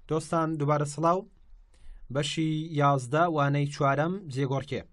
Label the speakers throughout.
Speaker 1: دۆستان دووبارە سڵاو. بەشی 11 وانەی چوارەم جێگۆڕکێ.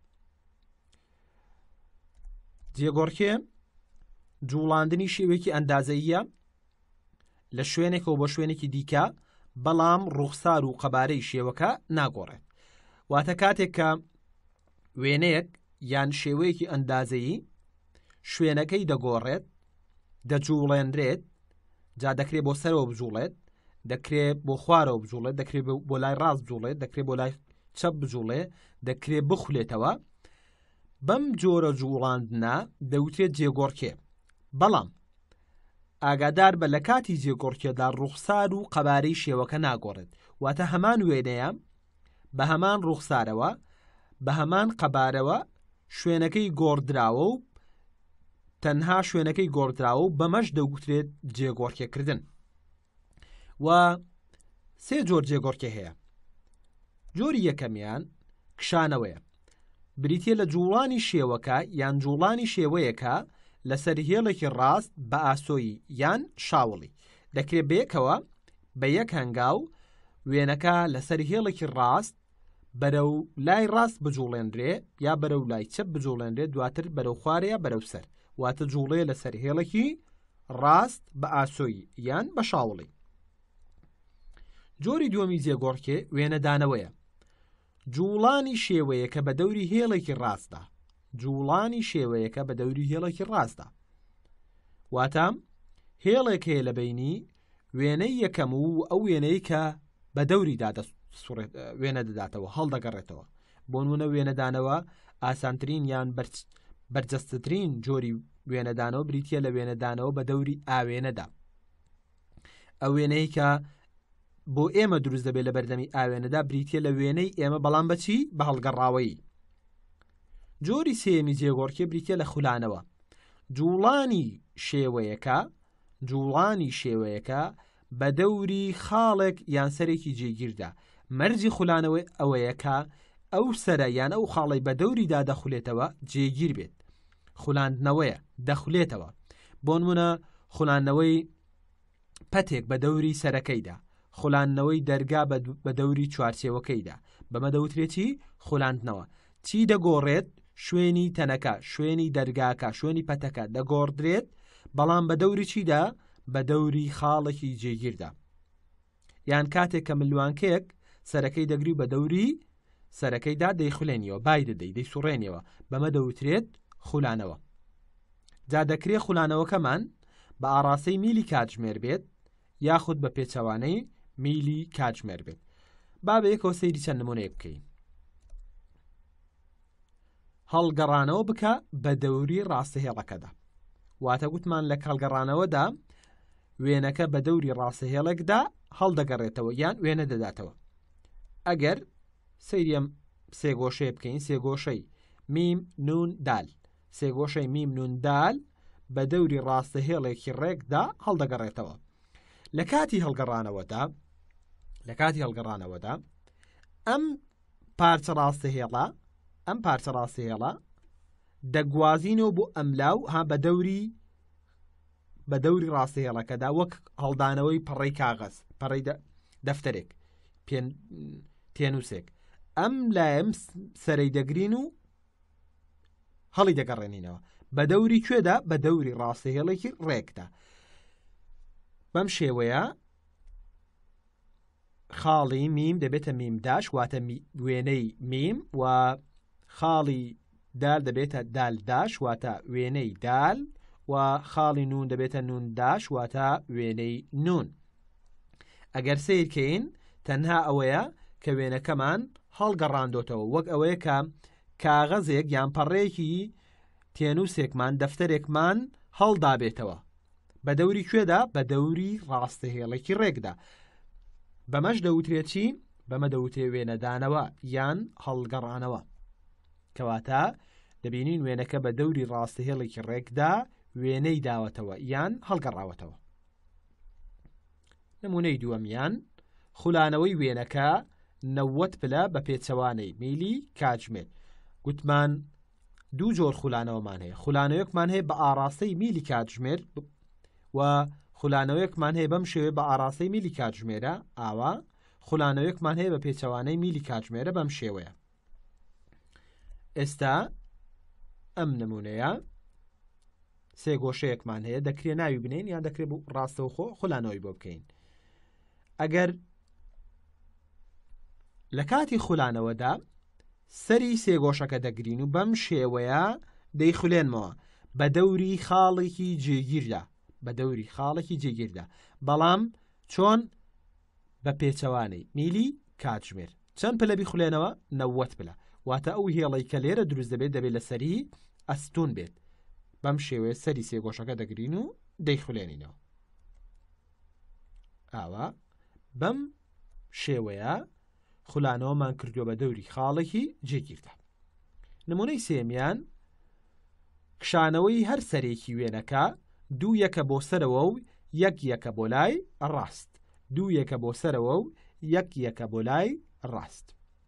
Speaker 1: جێگۆڕکێ جوڵاندنی شێوەیەکی ئەندازەییە لە شوێنێکەوە بۆ شوێنێکی دیکە، بەڵام ڕوخسار و قەبارەی شێوەکە ناگۆڕێت. واتە کاتێک کە وێنەیەک یان شێوەیەکی ئەندازەیی شوێنەکەی دەگۆڕێت، دەجوڵێنرێت، جا دەکرێت بۆ سەرەوە بجوڵێت، دەکرێت بۆ خوارەوە بجوڵێت، دەکرێت بۆ لای ڕاست بجوڵێت، دەکرێت بۆ لای چەپ بجوڵێ، دەکرێت بخولێتەوە. بەم جۆرە جوڵاندنە دەوترێت جێگۆڕکێ. بەڵام ئاگادار بە لە کاتی جێگۆڕکێدا ڕوخسار و قەبارەی شێوەکە ناگۆڕێت. واتە هەمان وێنەیە بە هەمان ڕوخسارەوە بە هەمان قەبارەوە شوێنەکەی گۆڕدراوە و تەنها شوێنەکەی گۆڕدراوە و بەمەش دەوترێت جێگۆڕکێکردن. و سێ جۆر جێگۆڕکێ هەیە. جۆری یەکەمیان کشانەوەیە، بریتیە لە جوڵانی شێوەکە یان جوڵانی شێوەیەکە لەسەر هێڵێکی ڕاست بە ئاسۆیی یان شاوڵی. دەکرێت بەیەکەوە بە یەک هەنگاو وێنەکە لەسەر هێڵێکی ڕاست بەرەو لای ڕاست بجوڵێنرێ یا بەرەو لای چەپ بجوڵێنرێ، دواتر بەرەو خوارەیە بەرەو سەر، واتە جوڵێ لەسەر هێڵێکی ڕاست بە ئاسۆیی یان بە شاوڵی. جۆری دووەمی جێگۆڕکێ وێنەدانەوەیە، جوڵانی شێوەیەکە بە دەوری هێڵێکی ڕاستدا، جوڵانی شێوەیەکە بە دەوری هێڵێکی ڕاستدا، واتە هێڵێک هەیە لە بینی وێنەی یەکەم و ئەو وێنەی کە بە دەوریدا وێنە دەداتەوە هەڵدەگەڕێتەوە. بۆ نمونە وێنەدانەوە ئاسانترین یان بەرجەستترین جۆری وێنەدانەوە بریتیە لە وێنەدانەوە بە دەوری ئاوێنەدا. ئەو وێنەی کە بۆ ئێمە دروست دەبێت لە بەردەمی ئاوێنەدا بریتیە لە وێنەی ئێمە، بەڵام بەچی؟ بە هەڵگەڕاوەیی. جۆری سێمی جێگۆڕکێ بریتیە لە خولانەوە، جوڵانی شێوەیەکە بە دەوری خاڵێک یان سەرێکی جێگیردا. مەرجی خولانەوەی ئەوەیەکە ئەو سەرە یان ئەو خاڵی بە دەوریدا دەخولێتەوە جێگیر بێت. خولاندنەوەیە دەخولێتەوە. بۆ نمونە خولاندنەوەی پەتێک بە دەوری سەرەکەیدا، خولاندنەوەی دەرگا بە دەوری چوارچێوەکەیدا، بەمە دەوترێتی خولاندنەوە. چی دەگۆڕێت؟ شوێنی تەنەکە، شوێنی دەرگاکە، شوێنی پەتەکە دەگۆڕدرێت، بەڵام بە دەوری چیدا؟ بە دەوری خاڵێکی جێگیردا. یان کاتێک کە ملوانکەیەک سەرەکەی دەگری بە دەوری سەرەکەیدا دەیخولێنیەوە، بای دەیسوڕێنیەوە، بەمە دەوترێت خولانەوە. جا دەکرێت خولانەوەکەمان بە ئاڕاستەی میلی کاتژمێر بێت یاخود بە پێچەوانەی میلی کاتژمێر بێت. با بە یەکەوە سەیری چەند نمونەیە بکەین. هەڵگەڕانەوە بکە بە دەوری ڕاستەهێڵەکەدا، واتە گوتمان لە هەڵگەڕانەوەدا وێنەکە بە دەوری ڕاستەهێڵێکدا هەڵدەگەڕێتەوە یان وێنە دەداتەوە. ئەگەر سەیریم سێگۆشەیە بکەین، سێگۆشەی میم نون دال، سێگۆشەی میم نون دال بە دەوری ڕاستەهێڵێکی ڕێکدا هەڵدەگەڕێتەوە. لە کاتی هەڵگەڕانەوەدا ئەم پارچە ڕاستەهێڵە دەگوازینەوە بۆ ئەملاو ها بە دەوری ڕاستەهێڵەکەدا، وەک هەڵدانەوەی پەڕەی کاغەز، پەڕەی دەفتەرێک تێنووسێک. ئەم لایم سەرەی دەگرین و هەڵی دەگەڕێنینەوە بە دەوری کوێدا؟ بە دەوری ڕاستەهێڵێکی ڕێکدا. بەم شێوەیە خاڵی میم دەبێتە میم داش، واتە وێنەی میم، و خاڵی دال دەبێتە دال داش، واتە وێنەی دال، و خاڵی نون دەبێتە نون داش، واتە وێنەی نون. ئەگەر سیرکەین تەنها ئەوەیە کە وێنەکەمان هەڵگەڕاندۆتەوە، وەک ئەوەیە کە کاغەزێک یان پەڕەیەکی تێنووسێکمان دەفتەرێکمان هەڵدابێتەوە بە دەوری کوێدا؟ بە دەوری ڕاستەهێڵێکی ڕێکدا. بەمەش دەوترێت چی؟ بەمە دەوترێت وێنەدانەوە یان هەڵگەڕانەوە، کەواتە دەبینین وێنەکە بە دەوری ڕاستەهێڵێکی ڕێکدا وێنەی داوەتەوە یان هەڵگەڕاوەتەوە. نمونەی دووەمیان خولانەوەی وێنەکە 90 پلە بە پێچەوانەی میلی کاتژمێر. گوتمان دوو جۆر خولانەوەمان هەیە، خولانەوەیەکمان هەیە بە ئاڕاستەی میلی کاتژمێر و خولانەوەیەکمان هەیە بەم شێوەیە بە ئاڕاستەی میلی کاتژمێرە ئاوا، خولانەوەیەکمان هەیە بە پێچەوانەی میلی کاتژمێرە بەم شێوەیە. ئێستا ئەم نمونەیە سێ گۆشەیەکمان هەیە، دەکرێت ناوی بنین یان دەکرێت ڕاستەوخۆ خولانەوەی بۆ بکەین. ئەگەر لە کاتی خولانەوەدا سەری سێ گۆشەکە دەگرین و بەم شێوەیە دەیخولێنمەوە بە دەوری خاڵێکی جێگیردا، بە دەوری خاڵێکی جێگیردا، بەڵام چۆن؟ بە پێچەوانەی میلی کاتژمێر. چەند پلە بیخولێنەوە؟ 90 پلە. واتە ئەو هێڵەی کە لێرە دروست دەبێت لە سەری ئەستون بێت. بەم شێوەیە سەری سێ گۆشەکە دەگرین و دەیخولێنینەوە. ئاوا بەم شێوەیە خولانەوەمان کردووە بە دەوری خاڵێکی جێگیردا. نمونەی سێمیان کشانەوەی هەر سەرێکی وێنەکە 2 یەکە بۆ سەرەوە و 1 یەکە بۆ لای ڕاست. 2 یەکە بۆ سەرەوە و 1 یەکە بۆ لای ڕاست.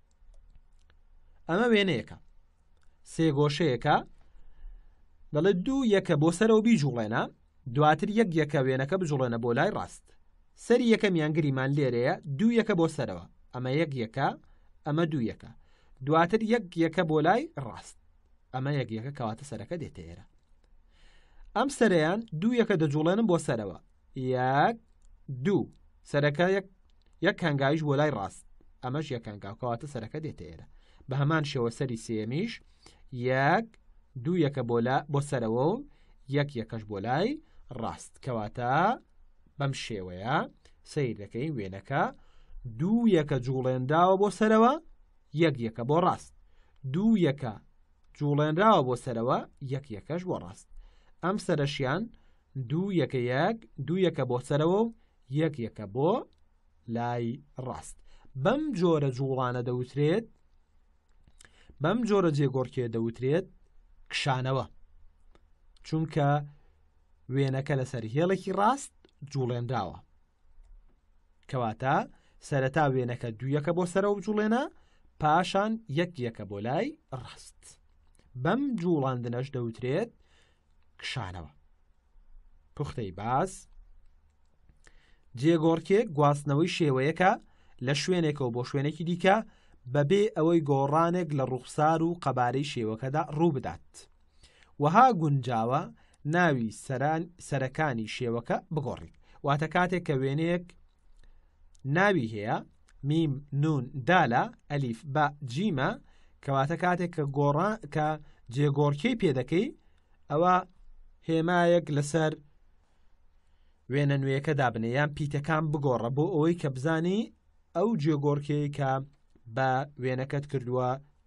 Speaker 1: ئەمە وێنەیەکە، سێ گۆشەیەکە، دەڵێت 2 یەکە بۆ سەرەوە بیجوڵێنە، دواتر 1 یەکە وێنەکە بجوڵێنە بۆ لای ڕاست. سەری یەکەم یانگریمان لێرەیە 2 یەکە بۆ سەرەوە، ئەمە 1 یەکە، ئەمە 2 یەکە، دواتر 1 یەکە بۆ لای ڕاست، ئەمە 1 یەکە، کەواتە سەرەکە دێتە ئێرە. ئەم سەرەیان 2 یەکە دەجوڵێنم بۆ سەرەوە، 1 2 سەرەکە 1 هەنگاویش بۆ لای ڕاست، ئەمەش 1 هەنگاو، کەواتە سەرەکە دێتە ئێرە. بە هەمان شێوە سەری سێمیش 1 2 یەکە بۆ سەرەوە و 1 یەکەش بۆ لای ڕاست، کەواتە بەم شێوەیە سیر دەکەین وێنەکە 2 یەکە جوڵێنداوە بۆ سەرەوە، 1 یەکە بۆ ڕاست، 2 یەکە جوڵێنراوە بۆ سەرەوە، 1 یەکەش بۆ ڕاست. ئەم سەرەشیان 2 یەکە 1 2 یەکە بۆ سەرەوە و 1 یەکە بۆ لای ڕاست. بەم جۆرە جوڵانە دەوترێت، بەم جۆرە جێگۆڕکێ دەوترێت کشانەوە، چونکە وێنەکە لەسەر هێڵێکی ڕاست جوڵێنداوە، کەواتە سەرەتا وێنەکە 2 یەکە بۆ سەرەوە بجوڵێنە، پاشان 1 یەکە بۆ لای ڕاست. بەم جوڵاندنەش دەوترێت کشانەوە. پوختەی باس جێگۆڕکێک گواستنەوەی شێوەیەکە لە شوێنێکەوە بۆ شوێنێکی دیکە بەبێ ئەوەی گۆڕانێک لە ڕوخسار و قەبارەی شێوەکەدا ڕوو بدات. وەها گونجاوە ناوی سەرەکانی شێوەکە بگۆڕیت. واتە کاتێک کە وێنەیەک ناوی هەیە، میم نون دالە ئەلیف با جیمە، کەواتە کاتێک کە جێگۆڕکەی پێدەکەی ئەوە هێمایەک لەسەر وێنە نوێیەکە دابنێ یان پیتەکان بگۆڕە بۆ ئەوەی کە بزانی ئەو جێگۆڕکەی کە بە وێنەکەت کردووە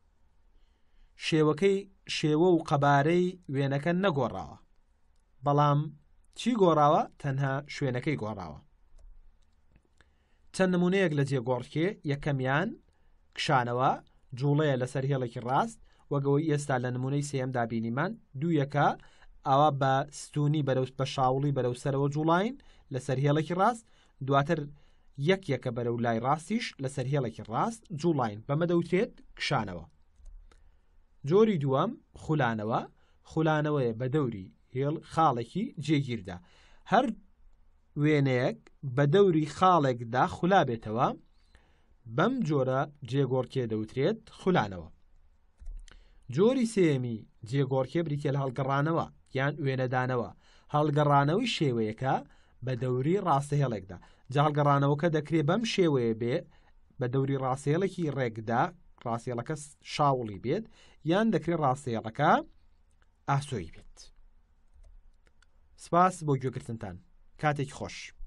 Speaker 1: شێوە و قەبارەی وێنەکە نەگۆڕاوە، بەڵام چی گۆڕاوە؟ تەنها شوێنەکەی گۆڕاوە. چەند نمونەیەک لە جێگۆڕکێ، یەکەمیان کشانەوە، جوڵەیە لەسەر هێڵێکی ڕاست، وەگەوەی ئێستا لە نمونەی سێم دابینیمان، 2 یەکە ئەوە بە ستونی بە شاوڵی بەرەو سەرەوە جوڵاین لەسەر هێڵێکی ڕاست، دواتر 1 یەکە بەرەو لای ڕاستیش لەسەر هێڵێکی ڕاست جوڵاین، بەمە دەوترێت کشانەوە. جۆری دووەم خولانەوە، خولانەوەیە بە دەوری هێڵ خاڵێکی جێگیردا، هەر وێنەیەک بە دەوری خاڵێکدا خولا بێتەوە، بەم جۆرە جێگۆڕکێ دەوترێت خولانەوە. جۆری سێمی جێگۆڕکێ بریتە لە هەڵگەڕانەوە یان وێنەدانەوە. هەڵگەڕانەوەی شێوەیەکە بە دەوری ڕاستەهێڵێکدا، جا هەڵگەڕانەوەکە دەکرێت بەم شێوەیە بێ بە دەوری ڕاستەهێڵێکی ڕێکدا، ڕاستەهێڵەکە شاوڵی بێت، یان دەکرێت ڕاستەهێڵەکە ئاسۆی بێت. سپاس بۆ گوێگرتنتان، کاتێکی خۆش.